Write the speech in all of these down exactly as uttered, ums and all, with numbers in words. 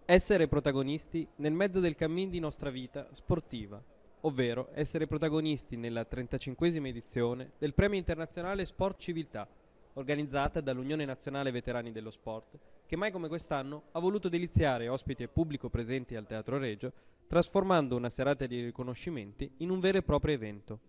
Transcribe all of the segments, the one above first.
Essere protagonisti nel mezzo del cammin di nostra vita sportiva, ovvero essere protagonisti nella trentacinquesima edizione del Premio Internazionale Sport Civiltà, organizzata dall'Unione Nazionale Veterani dello Sport, che mai come quest'anno ha voluto deliziare ospiti e pubblico presenti al Teatro Regio, trasformando una serata di riconoscimenti in un vero e proprio evento.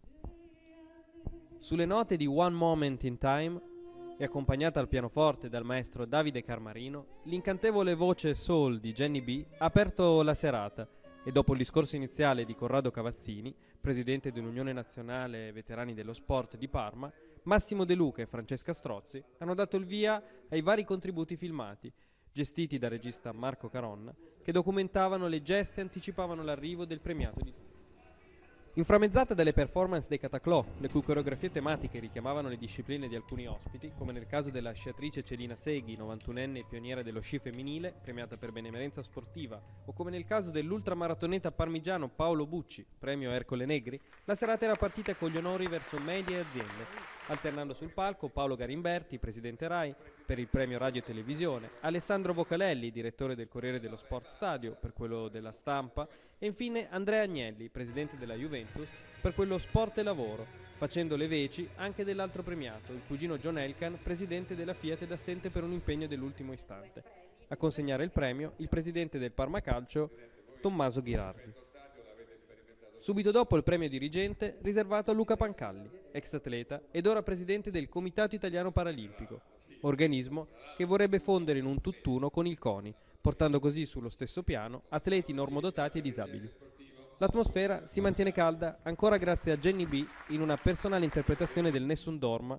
Sulle note di One Moment in Time e accompagnata al pianoforte dal maestro Davide Carmarino, l'incantevole voce soul di Jenny B ha aperto la serata e dopo il discorso iniziale di Corrado Cavazzini, presidente dell'Unione Nazionale Veterani dello Sport di Parma, Massimo De Luca e Francesca Strozzi hanno dato il via ai vari contributi filmati, gestiti dal regista Marco Caronna, che documentavano le geste e anticipavano l'arrivo del premiato di tutti. Inframmezzata dalle performance dei Cataclò, le cui coreografie tematiche richiamavano le discipline di alcuni ospiti, come nel caso della sciatrice Celina Seghi, novantunenne e pioniera dello sci femminile, premiata per benemerenza sportiva, o come nel caso dell'ultramaratoneta parmigiano Paolo Bucci, premio Ercole Negri, la serata era partita con gli onori verso media e aziende, alternando sul palco Paolo Garimberti, presidente Rai, per il premio Radio e Televisione, Alessandro Vocalelli, direttore del Corriere dello Sport Stadio, per quello della Stampa, e infine Andrea Agnelli, presidente della Juventus, per quello Sport e Lavoro, facendo le veci anche dell'altro premiato, il cugino John Elkann, presidente della Fiat ed assente per un impegno dell'ultimo istante. A consegnare il premio il presidente del Parma Calcio, Tommaso Ghirardi. Subito dopo il premio dirigente riservato a Luca Pancalli, ex atleta ed ora presidente del Comitato Italiano Paralimpico, organismo che vorrebbe fondere in un tutt'uno con il CONI, portando così sullo stesso piano atleti normodotati e disabili. L'atmosfera si mantiene calda ancora grazie a Jenny B in una personale interpretazione del Nessun Dorma.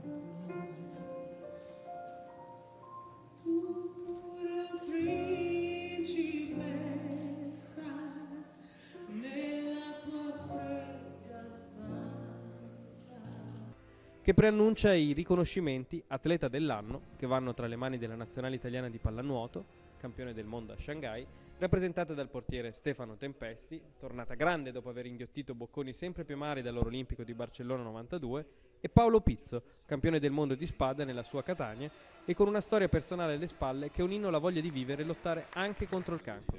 Che preannuncia i riconoscimenti atleta dell'anno che vanno tra le mani della nazionale italiana di pallanuoto, campione del mondo a Shanghai, rappresentata dal portiere Stefano Tempesti, tornata grande dopo aver inghiottito bocconi sempre più amari dall'oro olimpico di Barcellona novantadue, e Paolo Pizzo, campione del mondo di spada nella sua Catania e con una storia personale alle spalle che ha un inno la voglia di vivere e lottare anche contro il cancro.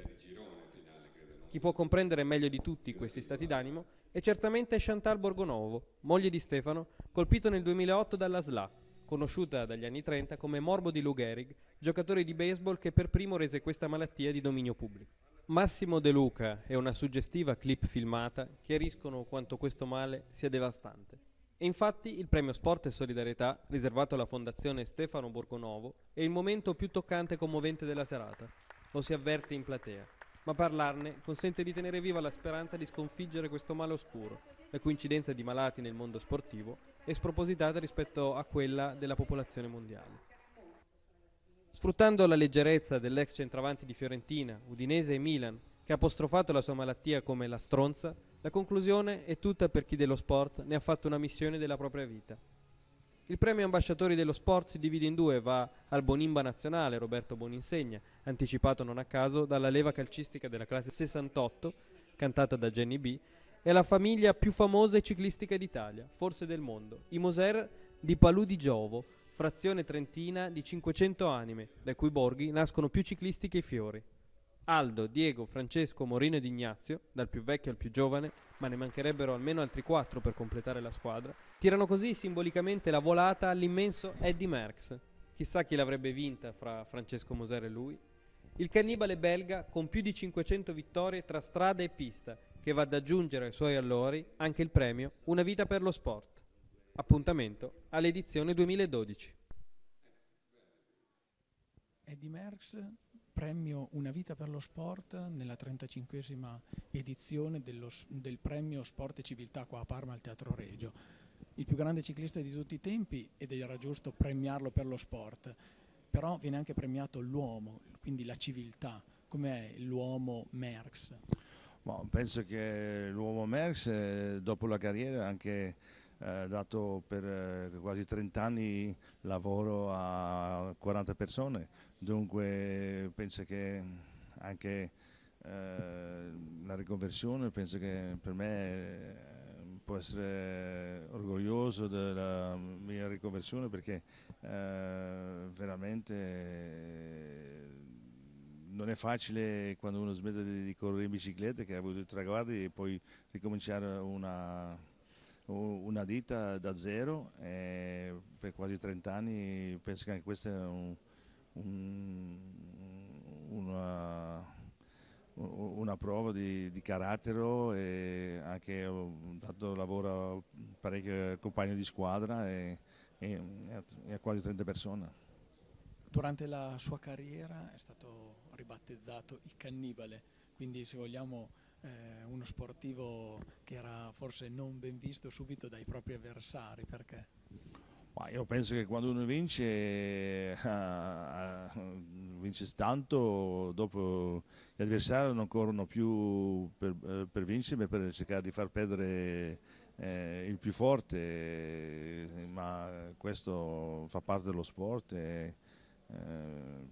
Chi può comprendere meglio di tutti questi stati d'animo è certamente Chantal Borgonovo, moglie di Stefano, colpito nel duemilaotto dalla S L A, conosciuta dagli anni trenta come morbo di Lou Gehrig, giocatore di baseball che per primo rese questa malattia di dominio pubblico. Massimo De Luca e una suggestiva clip filmata chiariscono quanto questo male sia devastante. E infatti il premio Sport e Solidarietà, riservato alla Fondazione Stefano Borgonovo, è il momento più toccante e commovente della serata. Lo si avverte in platea. Ma parlarne consente di tenere viva la speranza di sconfiggere questo male oscuro, la cui incidenza di malati nel mondo sportivo è spropositata rispetto a quella della popolazione mondiale. Sfruttando la leggerezza dell'ex centravanti di Fiorentina, Udinese e Milan, che ha apostrofato la sua malattia come la stronza, la conclusione è tutta per chi dello sport ne ha fatto una missione della propria vita. Il premio Ambasciatori dello Sport si divide in due, va al Bonimba nazionale Roberto Boninsegna, anticipato non a caso dalla leva calcistica della classe sessantotto, cantata da Jenny B, e alla famiglia più famosa e ciclistica d'Italia, forse del mondo, i Moser di Palù di Giovo, frazione trentina di cinquecento anime, dai cui borghi nascono più ciclisti che i fiori. Aldo, Diego, Francesco, Morino ed Ignazio, dal più vecchio al più giovane, ma ne mancherebbero almeno altri quattro per completare la squadra, tirano così simbolicamente la volata all'immenso Eddy Merckx. Chissà chi l'avrebbe vinta fra Francesco Moser e lui. Il cannibale belga con più di cinquecento vittorie tra strada e pista, che va ad aggiungere ai suoi allori anche il premio Una vita per lo sport. Appuntamento all'edizione duemiladodici. Eddy Merckx, premio Una vita per lo sport nella trentacinquesima edizione dello, del premio Sport e Civiltà qua a Parma al Teatro Regio. Il più grande ciclista di tutti i tempi ed era giusto premiarlo per lo sport, però viene anche premiato l'uomo, quindi la civiltà. Com'è l'uomo Merckx? Bon, penso che l'uomo Merckx eh, dopo la carriera ha anche eh, dato per eh, quasi trenta anni lavoro a quaranta persone, dunque penso che anche eh, la riconversione, penso che per me eh, può essere orgoglioso della mia riconversione perché eh, veramente non è facile quando uno smette di, di correre in bicicletta, che ha avuto i traguardi, e poi ricominciare una, una vita da zero eh, per quasi trenta anni. Penso che anche questa è un, un, una, una prova di, di carattere, e anche ho dato lavoro a parecchi compagni di squadra e, e, e a quasi trenta persone. Durante la sua carriera è stato ribattezzato il cannibale, quindi se vogliamo eh, uno sportivo che era forse non ben visto subito dai propri avversari. Perché? Ma io penso che quando uno vince, eh, vince tanto, dopo gli avversari non corrono più per, eh, per vincere, ma per cercare di far perdere eh, il più forte, eh, ma questo fa parte dello sport. E, eh,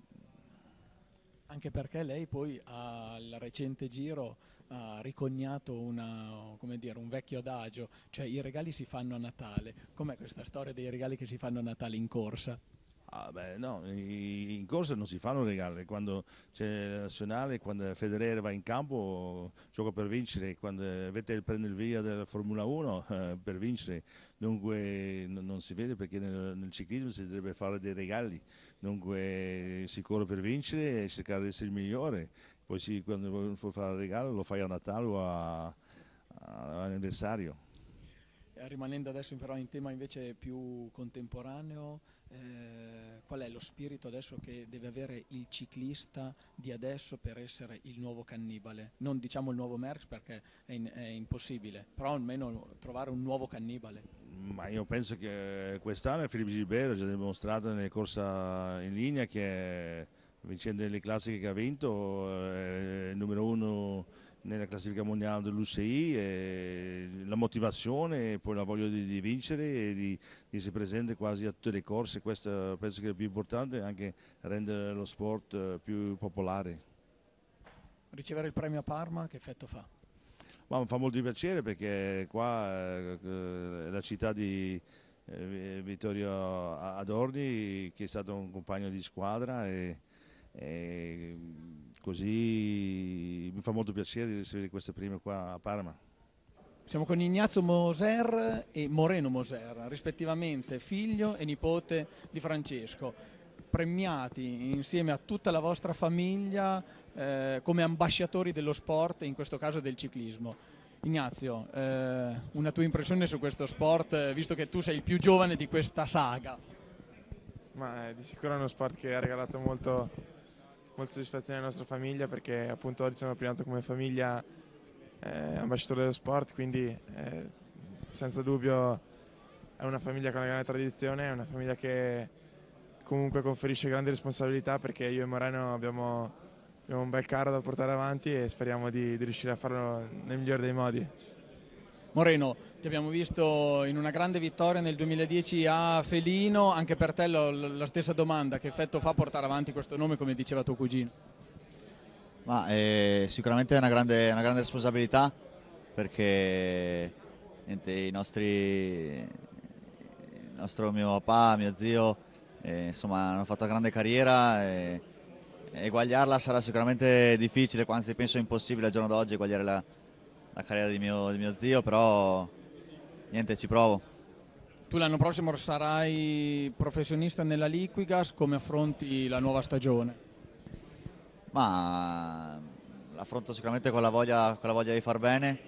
Anche perché lei poi al recente Giro ha ricognato una, come dire, un vecchio adagio, cioè i regali si fanno a Natale. Com'è questa storia dei regali che si fanno a Natale in corsa? Ah beh, no, in corsa non si fanno regali. Quando c'è la nazionale, quando Federer va in campo, gioca per vincere. Quando Vettel prende il via della Formula uno, eh, per vincere. Dunque non si vede, perché nel, nel ciclismo si dovrebbe fare dei regali. Dunque si corre per vincere e cercare di essere il migliore. Poi sì, quando vuoi fare il regalo lo fai a Natale o a, a, all'anniversario. Rimanendo adesso però in tema invece più contemporaneo, eh, qual è lo spirito adesso che deve avere il ciclista di adesso per essere il nuovo cannibale? Non diciamo il nuovo Merckx, perché è, in, è impossibile, però almeno trovare un nuovo cannibale. Ma io penso che quest'anno Filippo Gilbert ha già dimostrato nella corsa in linea che, vincendo le classiche che ha vinto, è il numero uno nella classifica mondiale dell'U C I, e la motivazione e poi la voglia di, di vincere e di, di essere presente quasi a tutte le corse. Questo penso che è il più importante, anche rendere lo sport più popolare. Ricevere il premio a Parma che effetto fa? Ma mi fa molto piacere, perché qua eh, è la città di eh, Vittorio Adorni, che è stato un compagno di squadra, e, e così mi fa molto piacere di ricevere questo premio qua a Parma. Siamo con Ignazio Moser e Moreno Moser, rispettivamente figlio e nipote di Francesco, premiati insieme a tutta la vostra famiglia eh, come ambasciatori dello sport, in questo caso del ciclismo. Ignazio, eh, una tua impressione su questo sport, visto che tu sei il più giovane di questa saga? Ma è di sicuro uno sport che ha regalato molto, molta soddisfazione alla nostra famiglia, perché appunto oggi siamo premiati come famiglia eh, ambasciatore dello sport, quindi eh, senza dubbio è una famiglia con una grande tradizione, è una famiglia che comunque conferisce grandi responsabilità, perché io e Moreno abbiamo, abbiamo un bel carro da portare avanti e speriamo di, di riuscire a farlo nel migliore dei modi. Moreno, ti abbiamo visto in una grande vittoria nel duemiladieci a Felino, anche per te lo, la stessa domanda, che effetto fa portare avanti questo nome, come diceva tuo cugino? Ma eh, sicuramente è una grande, una grande responsabilità, perché niente, i nostri, il nostro mio papà, mio zio, eh, insomma, hanno fatto una grande carriera, e, e eguagliarla sarà sicuramente difficile, anzi penso impossibile al giorno d'oggi eguagliare la, la carriera di mio, di mio zio, però niente, ci provo. Tu l'anno prossimo sarai professionista nella Liquigas, come affronti la nuova stagione? Ma l'affronto sicuramente con la voglia, con la voglia di far bene,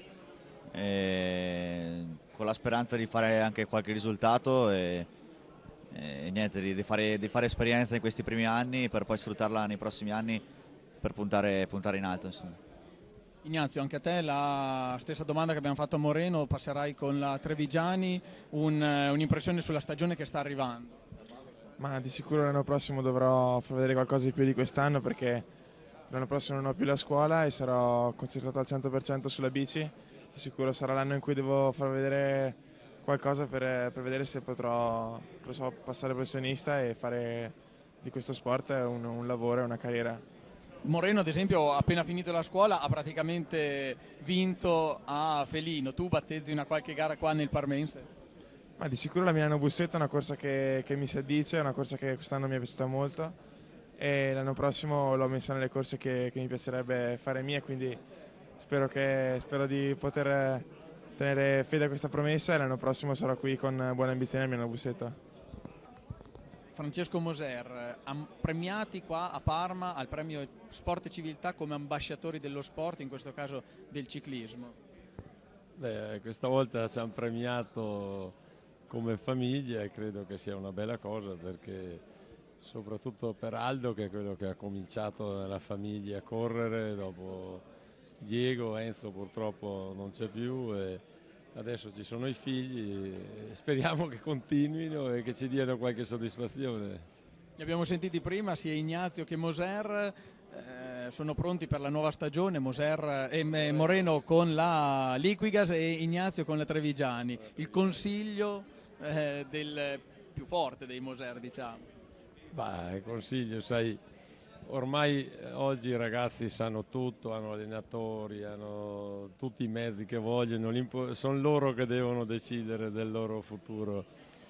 e con la speranza di fare anche qualche risultato, e, e niente, di, di, fare, di fare esperienza in questi primi anni per poi sfruttarla nei prossimi anni per puntare, puntare in alto, insomma. Ignazio, anche a te la stessa domanda che abbiamo fatto a Moreno, passerai con la Trevigiani, un, un'impressione sulla stagione che sta arrivando? Ma di sicuro l'anno prossimo dovrò far vedere qualcosa di più di quest'anno, perché l'anno prossimo non ho più la scuola e sarò concentrato al cento per cento sulla bici. Di sicuro sarà l'anno in cui devo far vedere qualcosa per, per vedere se potrò, potrò passare professionista e fare di questo sport un, un lavoro e una carriera. Moreno, ad esempio, appena finito la scuola ha praticamente vinto a Felino. Tu battezzi una qualche gara qua nel Parmense? Ma di sicuro la Milano Bussetto è una corsa che, che mi si addice, è una corsa che quest'anno mi è piaciuta molto, e l'anno prossimo l'ho messa nelle corse che, che mi piacerebbe fare mie, quindi spero, che, spero di poter tenere fede a questa promessa e l'anno prossimo sarò qui con buone ambizioni al Milano Busseto. Francesco Moser, premiati qua a Parma al premio Sport e Civiltà come ambasciatori dello sport, in questo caso del ciclismo. Beh, questa volta ci hanno premiato come famiglia e credo che sia una bella cosa, perché soprattutto per Aldo, che è quello che ha cominciato nella famiglia a correre, dopo Diego, Enzo purtroppo non c'è più e adesso ci sono i figli, e speriamo che continuino e che ci diano qualche soddisfazione. Li abbiamo sentiti prima, sia Ignazio che Moser, eh, sono pronti per la nuova stagione, Moser e Moreno con la Liquigas e Ignazio con la Trevigiani. Il consiglio eh, del più forte dei Moser, diciamo. Bah, il consiglio, sai, ormai oggi i ragazzi sanno tutto, hanno allenatori, hanno tutti i mezzi che vogliono, sono loro che devono decidere del loro futuro.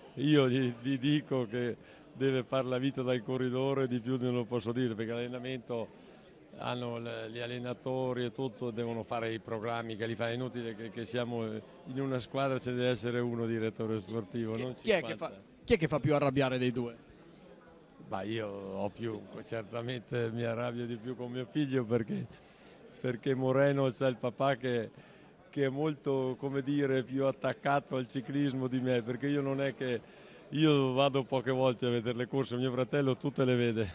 Io gli, gli dico che deve fare la vita dal corridore, di più non lo posso dire, perché l'allenamento hanno gli allenatori e tutto, devono fare i programmi che li fa. È inutile che, che siamo in una squadra, ci deve essere uno direttore sportivo. Chi, non chi, è che fa, chi è che fa più arrabbiare dei due? Bah, io ho più, certamente mi arrabbio di più con mio figlio, perché, perché Moreno c'è il papà che, che è molto, come dire, più attaccato al ciclismo di me, perché io non è che io vado poche volte a vedere le corse, mio fratello tutte le vede.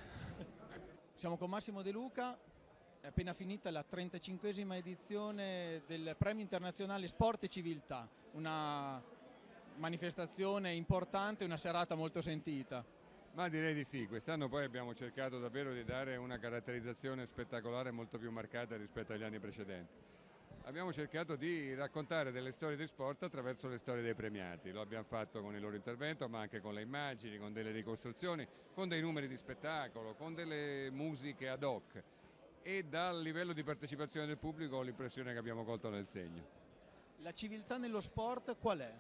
Siamo con Massimo De Luca, è appena finita la trentacinquesima edizione del Premio Internazionale Sport e Civiltà, una manifestazione importante, una serata molto sentita. Ma direi di sì, quest'anno poi abbiamo cercato davvero di dare una caratterizzazione spettacolare molto più marcata rispetto agli anni precedenti. Abbiamo cercato di raccontare delle storie di sport attraverso le storie dei premiati, lo abbiamo fatto con il loro intervento, ma anche con le immagini, con delle ricostruzioni, con dei numeri di spettacolo, con delle musiche ad hoc, e dal livello di partecipazione del pubblico ho l'impressione che abbiamo colto nel segno. La civiltà nello sport qual è?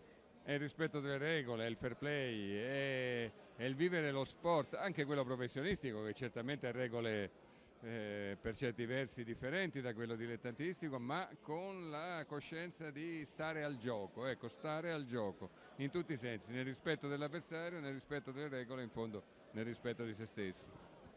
È il rispetto delle regole, è il fair play, è, è il vivere lo sport, anche quello professionistico, che certamente ha regole eh, per certi versi differenti da quello dilettantistico, ma con la coscienza di stare al gioco, ecco, stare al gioco, in tutti i sensi, nel rispetto dell'avversario, nel rispetto delle regole, in fondo nel rispetto di se stessi.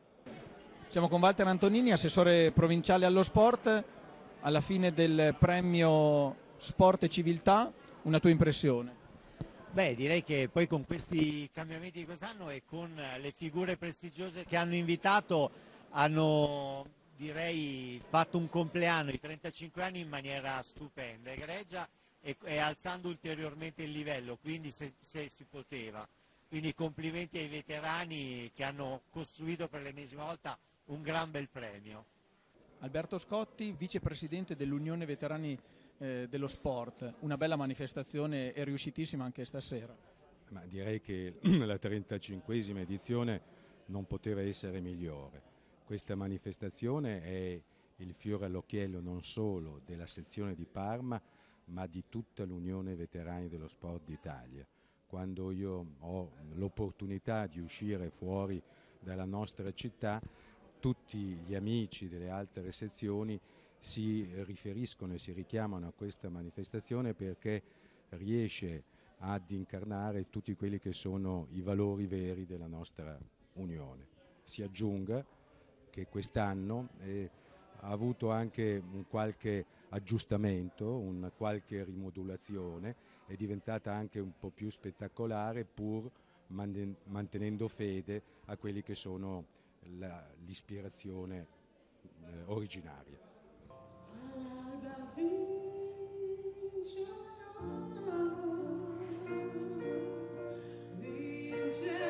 Siamo con Walter Antonini, assessore provinciale allo sport, alla fine del premio Sport e Civiltà, una tua impressione? Beh, direi che poi con questi cambiamenti di quest'anno e con le figure prestigiose che hanno invitato hanno, direi, fatto un compleanno di trentacinque anni in maniera stupenda, egregia e, e alzando ulteriormente il livello, quindi se, se si poteva. Quindi complimenti ai veterani che hanno costruito per l'ennesima volta un gran bel premio. Alberto Scotti, vicepresidente dell'Unione Veterani eh, dello Sport, una bella manifestazione e riuscitissima anche stasera. Ma direi che la trentacinquesima edizione non poteva essere migliore. Questa manifestazione è il fiore all'occhiello non solo della sezione di Parma, ma di tutta l'Unione Veterani dello Sport d'Italia. Quando io ho l'opportunità di uscire fuori dalla nostra città, tutti gli amici delle altre sezioni si riferiscono e si richiamano a questa manifestazione perché riesce ad incarnare tutti quelli che sono i valori veri della nostra Unione. Si aggiunga che quest'anno eh, ha avuto anche un qualche aggiustamento, una qualche rimodulazione, è diventata anche un po' più spettacolare pur mantenendo fede a quelli che sono l'ispirazione eh, originaria. Vincerò, vincerò.